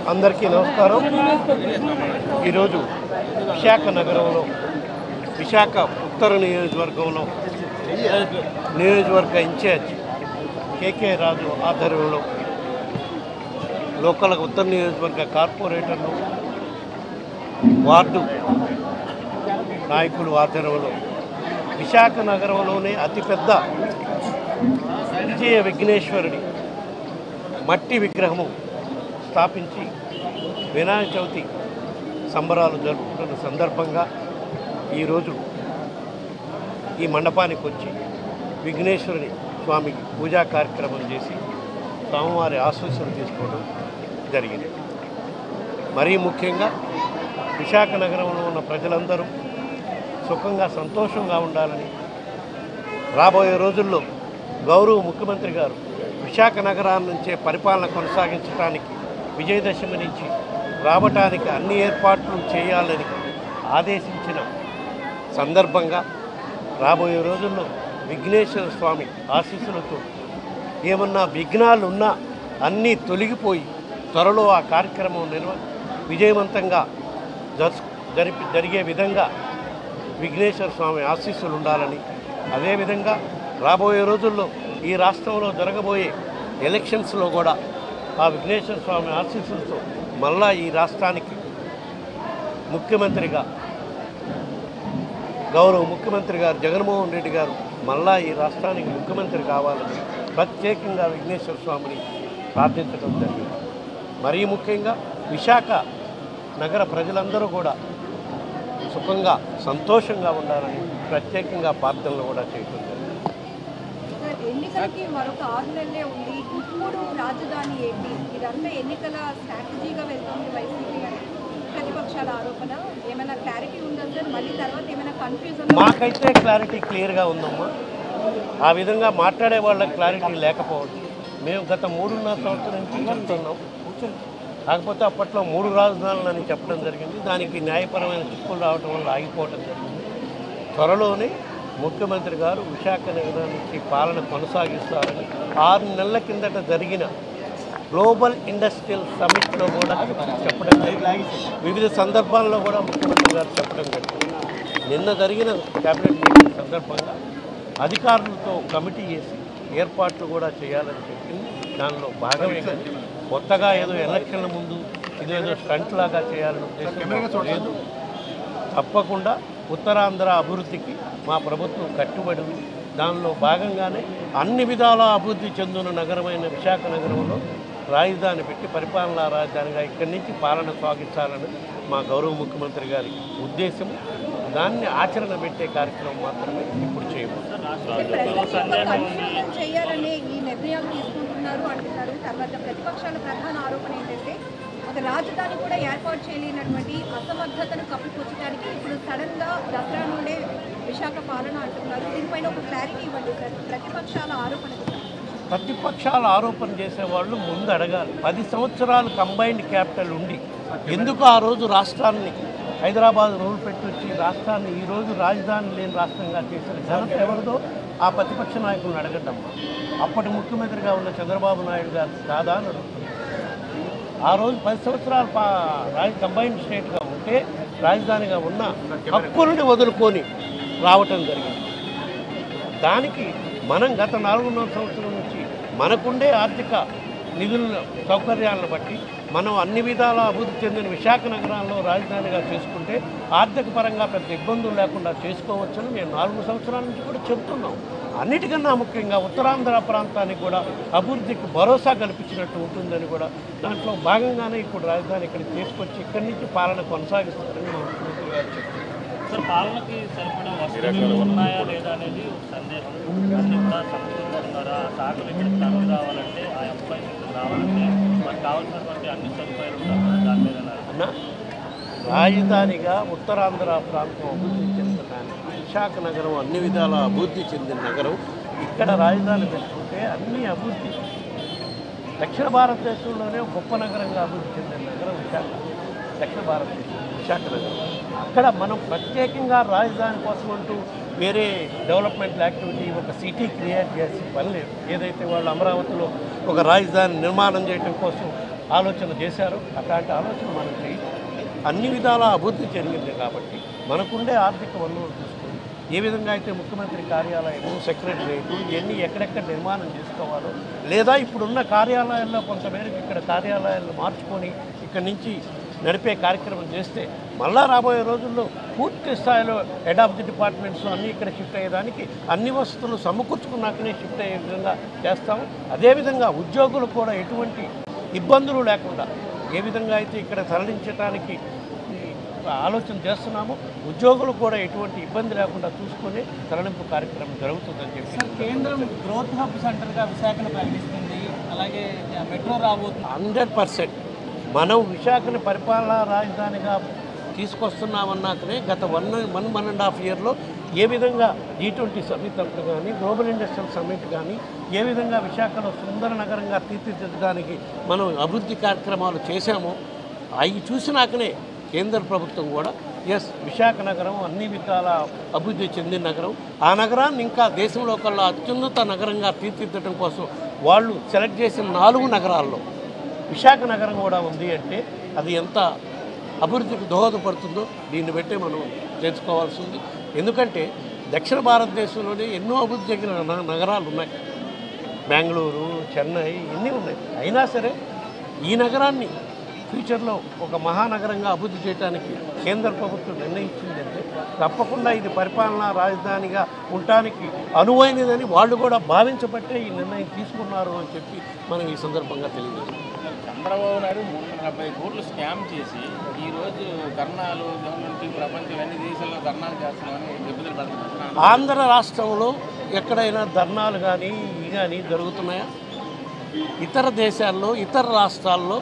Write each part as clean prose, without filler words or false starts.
అందరికీ నమస్కారం. ఈరోజు విశాఖ నగరంలో విశాఖ ఉత్తర నియోజకవర్గంలో నియోజకవర్గ ఇన్ఛార్జ్ కేకే రాజు ఆధ్వర్యంలో లోకల్ ఉత్తర నియోజకవర్గ కార్పొరేటర్లు వార్డు నాయకులు ఆధ్వర్యంలో విశాఖ నగరంలోనే అతిపెద్ద విజయ విఘ్నేశ్వరుడి మట్టి విగ్రహము స్థాపించి వినాయక చవితి సంబరాలు జరుపుకున్న సందర్భంగా ఈరోజు ఈ మండపానికి వచ్చి విఘ్నేశ్వరుని స్వామికి పూజా కార్యక్రమం చేసి స్వామివారి ఆశీస్సులు తీసుకోవడం జరిగింది. మరీ ముఖ్యంగా విశాఖ నగరంలో ఉన్న ప్రజలందరూ సుఖంగా సంతోషంగా ఉండాలని రాబోయే రోజుల్లో గౌరవ ముఖ్యమంత్రి గారు విశాఖ నగరాల నుంచే పరిపాలన కొనసాగించడానికి విజయదశమి నుంచి రావటానికి అన్ని ఏర్పాట్లు చేయాలని ఆదేశించిన సందర్భంగా రాబోయే రోజుల్లో విఘ్నేశ్వర స్వామి ఆశీస్సులతో ఏమన్నా విఘ్నాలు ఉన్నా అన్నీ తొలగిపోయి త్వరలో ఆ కార్యక్రమం విజయవంతంగా జరిగే విధంగా విఘ్నేశ్వర స్వామి ఆశీస్సులు ఉండాలని, అదేవిధంగా రాబోయే రోజుల్లో ఈ రాష్ట్రంలో జరగబోయే ఎలక్షన్స్లో కూడా ఆ విఘ్నేశ్వర స్వామి ఆశీస్సులతో మళ్ళా ఈ రాష్ట్రానికి ముఖ్యమంత్రిగా గౌరవ ముఖ్యమంత్రి గారు జగన్మోహన్ రెడ్డి గారు మళ్ళా ఈ రాష్ట్రానికి ముఖ్యమంత్రి కావాలని ప్రత్యేకంగా విఘ్నేశ్వర స్వామిని ప్రార్థించడం జరిగింది. మరీ ముఖ్యంగా విశాఖ నగర ప్రజలందరూ కూడా సుఖంగా సంతోషంగా ఉండాలని ప్రత్యేకంగా ప్రార్థనలు కూడా చేయడం జరిగింది. ఎన్నికలకి మరొక 6 నెలలే ఉంది. ఇప్పుడు రాజధాని ఏంటి? ఇదంతా ఎన్నికల స్ట్రాటజీగా వెళ్తుంది వైసీపీ అని ప్రతిపక్షాల ఆరోపణ. ఏమైనా క్లారిటీ ఉందా సార్? మళ్ళీ తర్వాత ఏమైనా కన్ఫ్యూజన్? మాకైతే క్లారిటీ క్లియర్గా ఉందమ్మా. ఆ విధంగా మాట్లాడే వాళ్ళకి క్లారిటీ లేకపోవచ్చు. మేము గత 3.5 సంవత్సరం నుంచి చెప్తున్నాం. కాకపోతే అప్పట్లో 3 రాజధానులని చెప్పడం జరిగింది. దానికి న్యాయపరమైన చిక్కులు రావడం వల్ల ఆగిపోవడం జరిగింది. త్వరలోనే ముఖ్యమంత్రి గారు విశాఖ నగరానికి పాలన కొనసాగిస్తారని 6 నెలల కిందట జరిగిన గ్లోబల్ ఇండస్ట్రియల్ సమ్మిట్లో కూడా చెప్పడం జరిగింది. వివిధ సందర్భాల్లో కూడా ముఖ్యమంత్రి గారు చెప్పడం జరిగింది. నిన్న జరిగిన క్యాబినెట్ మీటింగ్ సందర్భంగా అధికారులతో కమిటీ చేసి ఏర్పాట్లు కూడా చేయాలని చెప్పింది. దానిలో భాగమే కొత్తగా ఏదో ఎలక్షన్ల ముందు ఇదేదో స్టంట్ లాగా చేయాలని ఉద్దేశం లేదు. తప్పకుండా ఉత్తరాంధ్ర అభివృద్ధికి మా ప్రభుత్వం కట్టుబడి ఉంది. దానిలో భాగంగానే అన్ని విధాల అభివృద్ధి చెందిన నగరమైన విశాఖ నగరంలో రాజధాని పెట్టి పరిపాలనా రాజధానిగా ఇక్కడి నుంచి పాలన సాగించాలని మా గౌరవ ముఖ్యమంత్రి గారి ఉద్దేశం. దాన్ని ఆచరణ పెట్టే కార్యక్రమం మాత్రమే ఇప్పుడు చేయాలనే ఈ నిర్ణయాలు తీసుకుంటున్నారు అంటున్నారు. తర్వాత ప్రతిపక్షాల ప్రధాన ఆరోపణ ఏంటంటే ఒక రాజధాని కూడా ఏర్పాటు చేయలేనటువంటి అసమర్థతను కప్పిపుచ్చడానికి ఇప్పుడు సడన్ గా దసరా నుండే విశాఖ పాలన అంటున్నారు. దీనిపైన ఒక క్లారిటీ ఇవ్వండి సార్. ప్రతిపక్షాల ఆరోపణ చేసేవాళ్ళు ముందు అడగాలి. 10 సంవత్సరాలు కంబైన్డ్ క్యాపిటల్ ఉండి ఎందుకు ఆ రోజు రాష్ట్రాన్ని హైదరాబాద్ రూల్ పెట్టి వచ్చి రాష్ట్రాన్ని ఈరోజు రాజధాని లేని రాష్ట్రంగా చేసిన ఘనత ఎవరిదో ఆ ప్రతిపక్ష నాయకులను అడగటమ్మా. అప్పటి ముఖ్యమంత్రిగా ఉన్న చంద్రబాబు నాయుడు గారు కాదా అని అడుగుతున్నారు. ఆ రోజు 10 సంవత్సరాలు కంబైన్డ్ స్టేట్గా ఉంటే రాజధానిగా ఉన్న హక్కులని వదులుకొని రావటం జరిగింది. దానికి మనం గత 4.5 సంవత్సరం నుంచి మనకుండే ఆర్థిక నిధుల సౌకర్యాలను బట్టి మనం అన్ని విధాల అభివృద్ధి చెందిన విశాఖ నగరాల్లో రాజధానిగా చేసుకుంటే ఆర్థిక పరంగా పెద్ద ఇబ్బందులు లేకుండా చేసుకోవచ్చని మేము 4 సంవత్సరాల నుంచి కూడా చెబుతున్నాం. అన్నిటికన్నా ముఖ్యంగా ఉత్తరాంధ్ర ప్రాంతానికి కూడా అభివృద్ధికి భరోసా కల్పించినట్టు ఉంటుందని కూడా దాంట్లో భాగంగానే ఇప్పుడు రాజధాని ఇక్కడికి తీసుకొచ్చి ఇక్కడి నుంచి పాలన కొనసాగిస్తారని మా ముఖ్యమంత్రి గారు చెప్తున్నారు. సార్, పాలనకి సరిపడా వసతులు ఉన్నాయా లేదా అనేది ఒక సందేహం. అన్ని కూడా సమకూరుతున్నారా? సాగులు ఇక్కడికి తరలి రావాలంటే ఆ ఎంప్లాయీస్ ఇక్కడికి రావాలంటే మనకు కావాల్సినటువంటి అన్ని సదుపాయాలు ఉండాలి. దాని మీద అన్న రాజధానిగా ఉత్తరాంధ్ర ప్రాంతం అభివృద్ధి చెందడానికి విశాఖ నగరం అన్ని విధాల అభివృద్ధి చెందిన నగరం. ఇక్కడ రాజధాని పెట్టుకుంటే అన్ని అభివృద్ధి దక్షిణ భారతదేశంలోనే గొప్ప నగరంగా అభివృద్ధి చెందిన నగరం విశాఖ. దక్షిణ భారతదేశం విశాఖ నగరం. అక్కడ మనం ప్రత్యేకంగా రాజధాని కోసం అంటూ వేరే డెవలప్మెంట్ యాక్టివిటీ ఒక సిటీ క్రియేట్ చేసి పని లేదు. ఏదైతే వాళ్ళు అమరావతిలో ఒక రాజధాని నిర్మాణం చేయడం కోసం ఆలోచన చేశారు. అట్లాంటి ఆలోచన మనం చేయాలి. అన్ని విధాల అభివృద్ధి జరిగింది కాబట్టి మనకుండే ఆర్థిక వనరులు తీసుకొని ఏ విధంగా అయితే ముఖ్యమంత్రి కార్యాలయము, సెక్రటరియట్ ఇవన్నీ ఎక్కడెక్కడ నిర్మాణం చేసుకోవాలో, లేదా ఇప్పుడున్న కార్యాలయాల్లో కొంతమేరకు ఇక్కడ కార్యాలయాలను మార్చుకొని ఇక్కడి నుంచి నడిపే కార్యక్రమం చేస్తే మళ్ళా రాబోయే రోజుల్లో పూర్తి స్థాయిలో హెడ్ ఆఫ్ ది డిపార్ట్మెంట్స్ అన్నీ ఇక్కడ షిఫ్ట్ అయ్యేదానికి అన్ని వసతులు సమకూర్చుకున్నాకనే షిఫ్ట్ అయ్యే విధంగా చేస్తాము. అదేవిధంగా ఉద్యోగులు కూడా ఎటువంటి ఇబ్బందులు లేకుండా ఏ విధంగా అయితే ఇక్కడ తరలించడానికి ఆలోచన చేస్తున్నామో ఉద్యోగులు కూడా ఎటువంటి ఇబ్బంది లేకుండా చూసుకొని తరలింపు కార్యక్రమం జరుగుతుందని చెప్పి కేంద్రం గ్రోత్ హబ్ సెంటర్గా విశాఖను ప్రకటిస్తుంది. అలాగే మెట్రో రాబోతుంది. 100% మనం విశాఖని పరిపాలనా రాజధానిగా తీసుకొస్తున్నామన్నాకనే గత 1.5 ఇయర్లో ఏ విధంగా G20 సమ్మిట్ అప్పుడు కానీ, గ్లోబల్ ఇండస్ట్రియల్ సమ్మిట్ కానీ ఏ విధంగా విశాఖలో సుందర నగరంగా తీర్చిదిద్దడానికి మనం అభివృద్ధి కార్యక్రమాలు చేశామో అవి చూసినాకనే కేంద్ర ప్రభుత్వం కూడా విశాఖ నగరం అన్ని విధాల అభివృద్ధి చెందిన నగరం, ఆ నగరాన్ని ఇంకా దేశంలో కల్లా అత్యున్నత నగరంగా తీర్చిదిద్దడం కోసం వాళ్ళు సెలెక్ట్ చేసిన 4 నగరాల్లో విశాఖ నగరం కూడా ఉంది అంటే అది ఎంత అభివృద్ధికి దోహదపడుతుందో దీన్ని బట్టే మనం తెలుసుకోవాల్సింది. ఎందుకంటే దక్షిణ భారతదేశంలోనే ఎన్నో అభివృద్ధి చెందిన నగరాలు ఉన్నాయి. బెంగళూరు, చెన్నై ఇన్ని ఉన్నాయి. అయినా సరే ఈ నగరాన్ని ఫ్యూచర్లో ఒక మహానగరంగా అభివృద్ధి చేయడానికి కేంద్ర ప్రభుత్వం నిర్ణయించిందంటే తప్పకుండా ఇది పరిపాలనా రాజధానిగా ఉండటానికి అనువైనదని వాళ్ళు కూడా భావించబట్టే ఈ నిర్ణయం తీసుకున్నారు అని చెప్పి మనం ఈ సందర్భంగా తెలియజేస్తాం. చంద్రబాబు నాయుడు 370 కోట్లు స్కామ్ చేసి ఈరోజు ధర్నాలు గవర్నమెంట్ ప్రపంచం అన్ని దేశాల్లో ధర్నాలు చేస్తున్నామని ఇబ్బందులు పడుతున్నారు. ఆంధ్ర రాష్ట్రంలో ఎక్కడైనా ధర్నాలు కానీ ఇవి కానీ జరుగుతున్నాయా? ఇతర దేశాల్లో, ఇతర రాష్ట్రాల్లో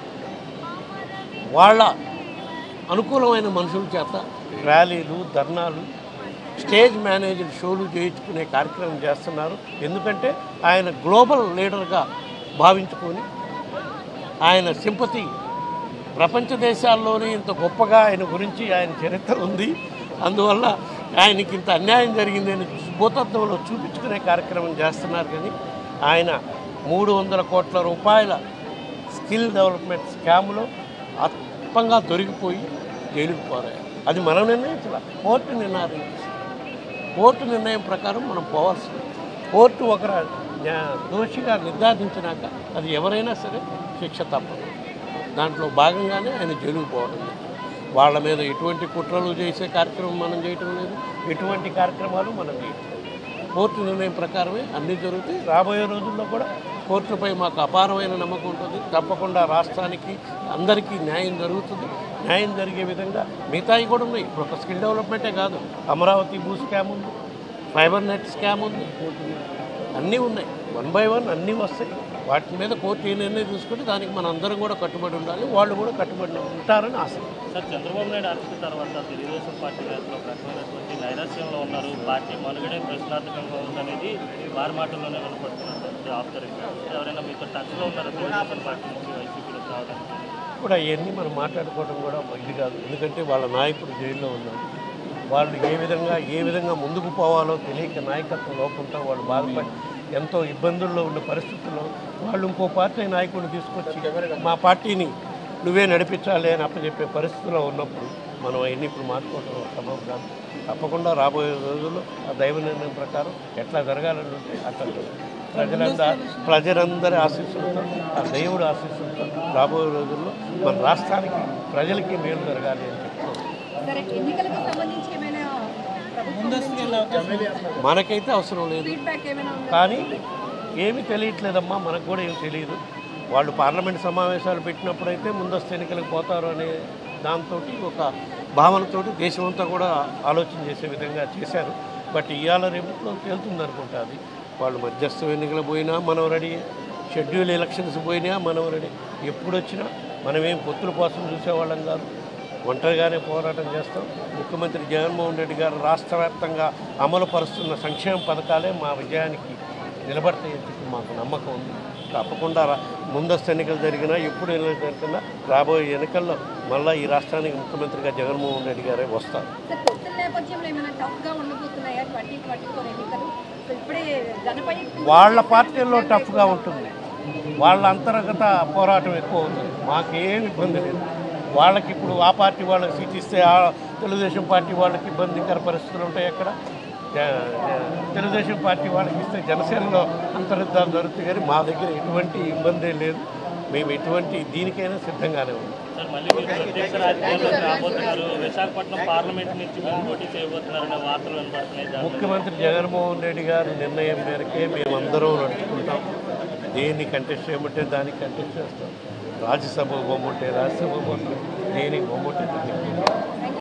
వాళ్ళ అనుకూలమైన మనుషుల చేత ర్యాలీలు, ధర్నాలు, స్టేజ్ మేనేజ్డ్ షోలు చేయించుకునే కార్యక్రమం చేస్తున్నారు. ఎందుకంటే ఆయన గ్లోబల్ లీడర్గా భావించుకొని ఆయన సింపతి ప్రపంచ దేశాల్లోనే ఇంత గొప్పగా ఆయన గురించి ఆయన చరిత్ర ఉంది. అందువల్ల ఆయనకి ఇంత అన్యాయం జరిగిందని భూతత్వంలో చూపించుకునే కార్యక్రమం చేస్తున్నారు. కానీ ఆయన 300 కోట్ల రూపాయల స్కిల్ డెవలప్మెంట్ స్కామ్లో అత్పంగా దొరికిపోయి జైలుకు పోరాయి. అది మనం నిర్ణయించాల, కోర్టు నిర్ణయం. కోర్టు నిర్ణయం ప్రకారం మనం పోవాల్సింది. కోర్టు ఒకరు దోషిగా నిర్ధారించినాక అది ఎవరైనా సరే శిక్ష తప్పదు. దాంట్లో భాగంగానే ఆయన జైలుకు పోవడం. వాళ్ళ మీద ఎటువంటి కుట్రలు చేసే కార్యక్రమం మనం చేయటం లేదు, ఎటువంటి కార్యక్రమాలు మనం చేయటం. కోర్టు నిర్ణయం ప్రకారమే అన్నీ జరుగుతాయి. రాబోయే రోజుల్లో కూడా కోర్టుపై మాకు అపారమైన నమ్మకం ఉంటుంది. తప్పకుండా రాష్ట్రానికి అందరికీ న్యాయం జరుగుతుంది. న్యాయం జరిగే విధంగా మిగతాయి కూడా ఉన్నాయి. ఇప్పుడు ఒక స్కిల్ డెవలప్మెంటే కాదు, అమరావతి భూ స్కామ్ ఉంది, ఫైబర్ నెట్ స్కామ్ ఉంది, అన్నీ ఉన్నాయి. 1 by 1 అన్నీ వస్తాయి. వాటి మీద కోర్టు ఏ నిర్ణయం తీసుకుంటే దానికి మన అందరం కూడా కట్టుబడి ఉండాలి. వాళ్ళు కూడా కట్టుబడి ఉంటారని ఆశ. సార్, చంద్రబాబు నాయుడు అరెస్ట్ తర్వాత తెలుగుదేశం పార్టీ నేతలు ప్రకటనటువంటి నైరాశ్యంలో ఉన్నారు. పార్టీ మనుగడే ప్రశ్నార్థకంగా ఉందనేది వారి మాటల్లోనే వినపడుతున్నారు. ఆఫ్టర్ ఎవరైనా మీతో టచ్లో ఉన్నారా తెలుగుదేశం పార్టీ నుంచి వైసీపీలో కావడానికి? కూడా అవన్నీ మనం మాట్లాడుకోవడం కూడా ఇది కాదు. ఎందుకంటే వాళ్ళ నాయకుడు జైల్లో ఉన్నారు. వాళ్ళు ఏ విధంగా ముందుకు పోవాలో తెలియక నాయకత్వం లోపంతో వాళ్ళు బాధపడి ఎంతో ఇబ్బందుల్లో ఉన్న పరిస్థితుల్లో వాళ్ళు ఇంకో పార్టీ నాయకుడిని తీసుకొచ్చి మా పార్టీని నువ్వే నడిపించాలి అని అప్పచెప్పే పరిస్థితిలో ఉన్నప్పుడు మనం అవన్నీ ఇప్పుడు మాట్లాడుకోవడం సంభవం కాదు. తప్పకుండా రాబోయే రోజుల్లో ఆ దైవ నిర్ణయం ప్రకారం ఎట్లా జరగాలని ఉంటే అట్లా ప్రజలందరి ఆశీస్సులతో, ఆ దేవుడు ఆశీస్సులతో రాబోయే రోజుల్లో మన రాష్ట్రానికి ప్రజలకి మేలు జరగాలి అని చెప్తున్నాం. మనకైతే అవసరం లేదు, కానీ ఏమీ తెలియట్లేదమ్మా. మనకు కూడా ఏమి తెలియదు. వాళ్ళు పార్లమెంట్ సమావేశాలు పెట్టినప్పుడైతే ముందస్తు ఎన్నికలకు పోతారు అనే దాంతో ఒక భావనతో దేశమంతా కూడా ఆలోచన చేసే విధంగా చేశారు. బట్ ఇవాళ రేపులో తేలుతుంది అనుకుంటా. అది వాళ్ళు మధ్యస్థ ఎన్నికలు పోయినా మనం రెడీ, షెడ్యూల్ ఎలక్షన్స్ పోయినా మనం రెడీ. ఎప్పుడు వచ్చినా మనమేం పొత్తుల కోసం చూసేవాళ్ళం కాదు, ఒంటరిగానే పోరాటం చేస్తాం. ముఖ్యమంత్రి జగన్మోహన్ రెడ్డి గారు రాష్ట్ర వ్యాప్తంగా అమలు పరుస్తున్న సంక్షేమ పథకాలే మా విజయానికి నిలబడతాయని చెప్పి మాకు నమ్మకం ఉంది. తప్పకుండా ముందస్తు ఎన్నికలు జరిగినా, ఎప్పుడు ఎన్నికలు జరిగినా రాబోయే ఎన్నికల్లో మళ్ళీ ఈ రాష్ట్రానికి ముఖ్యమంత్రిగా జగన్మోహన్ రెడ్డి గారే వస్తారు. వాళ్ళ పార్టీల్లో టఫ్గా ఉంటుంది. వాళ్ళ అంతర్గత పోరాటం ఎక్కువ ఉంది. మాకేం ఇబ్బంది లేదు. వాళ్ళకి ఇప్పుడు ఆ పార్టీ వాళ్ళకి సీట్ ఇస్తే ఆ తెలుగుదేశం పార్టీ వాళ్ళకి ఇబ్బందికర పరిస్థితులు ఉంటాయి. అక్కడ తెలుగుదేశం పార్టీ వాళ్ళకి ఇస్తే జనసేనలో అంతర్యుద్ధాలు జరుగుతాయి. కానీ మా దగ్గర ఎటువంటి ఇబ్బంది లేదు. మేము ఎటువంటి దీనికైనా సిద్ధంగానే ఉన్నాం. సార్ మళ్ళీ మీరు ప్రత్యక్ష రాజకీయాల్లోకి రాబోతున్నారు. విశాఖపట్నం పార్లమెంట్ నుంచి మీరు పోటీ చేయబోతున్నారనే వార్తలు వినపడుతున్నాయి. ముఖ్యమంత్రి జగన్మోహన్ రెడ్డి గారి నిర్ణయం మేరకే మేమందరం నడుచుకుంటాం. దేన్ని కంటెస్ట్ చేయమంటే దానికి కంటెస్ట్ చేస్తాం. రాజ్యసభ బొమ్మంటే రాజ్యసభ బొమ్మ, దేనికి బొమ్మంటే దానికి